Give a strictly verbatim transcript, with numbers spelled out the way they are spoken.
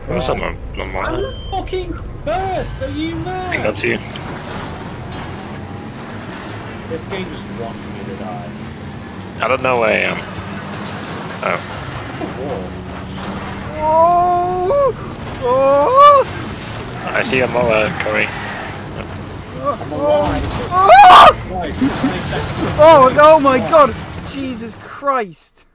Who's on the on I'm mine? fucking first. Are you mad? I think that's you. This game just wants me to die. I don't know where I am. Oh. It's a wall. Oh! Oh! I see a mower coming. I'm alive. Oh! Right, Oh, oh my god! Jesus Christ!